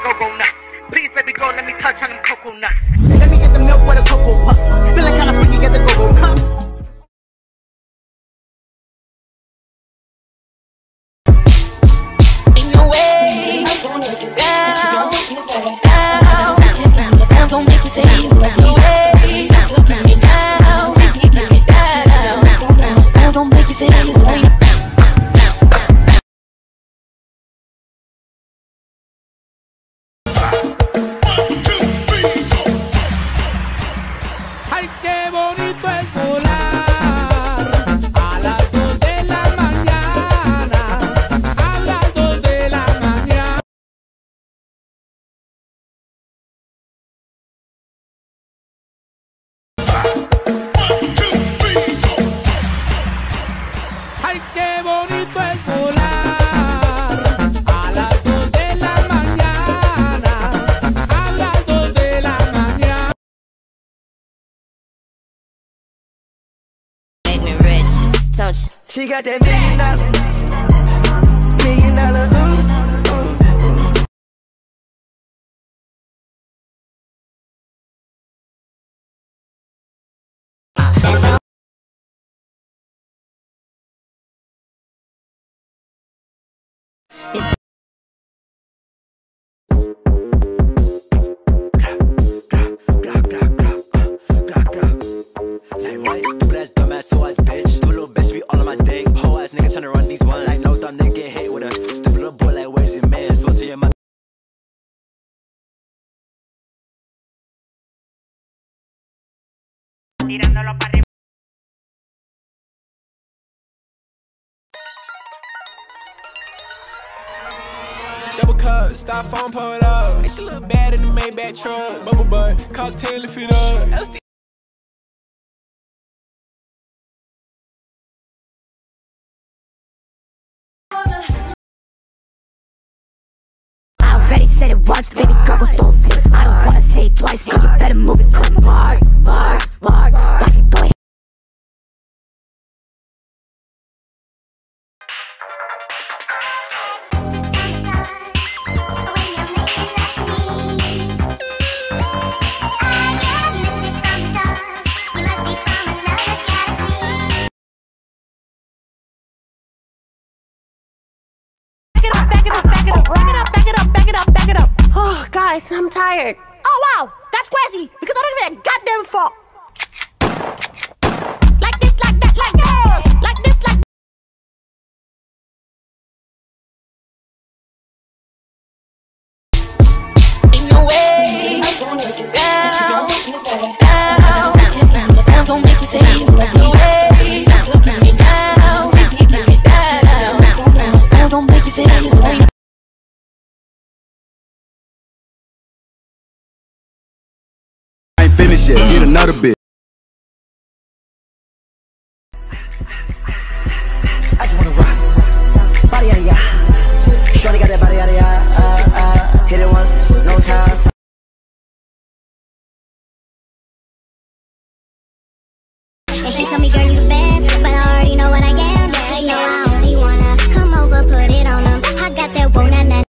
go-go nuts. Please, baby girl, let me touch on them cocoa nuts. Let me get the milk for the cocoa puffs. Feeling kinda freaky, get the go-go cups. Ain't no way down, I'm gon' make you say it right away. Down, I'm gon' make you say it right. Ay, qué bonito es volar a las 2 de la mañana, a las 2 de la mañana. Ay, qué bonito es volar a las 2 de la mañana, a las 2 de la mañana. Make me rich, don't you? She got that $1 million, Tirándolo para arriba. Double cup, styrofoam pulled up. And she look bad in the Maybach truck. Bubble butt, cost 10 to fit up. LSD. I already said it once, baby girl, go throw a fit. I don't wanna say it twice, so you better move it quick. Watch me go ahead. Back it up. Oh, guys, I'm tired. Oh, wow, that's crazy, because I don't give a goddamn fuck. Like this, like that, like this, like this, like. Ain't no way down, I'm gon' make you say it right away. Down, I'm gon' make you say it right. I ain't finished yet, get another bit. I just wanna rock. Body yada yada. Shorty got that body yada yada. Hit it once, no time. If they tell me, girl, you the best, but I already know what I am. They know I only wanna come over, put it on them. I got that whoa, na na.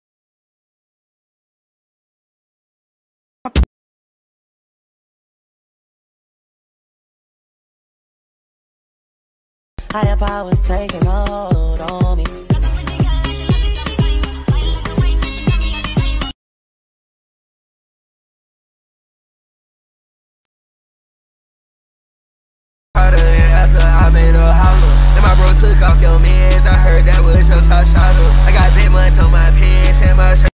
Higher powers taking hold on me. After I made a holler, and my bro took off your mans. I heard that was your top shot. I got that much on my pants and my shirt.